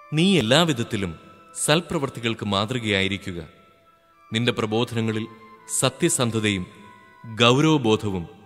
നീ എല്ലാവിധത്തിലും സൽപ്രവർത്തികൾക്ക് മാതൃകയായിരിക്കുക. നിന്റെ പ്രബോധനങ്ങളിൽ സത്യസന്ധതയും ഗൗരവബോധവും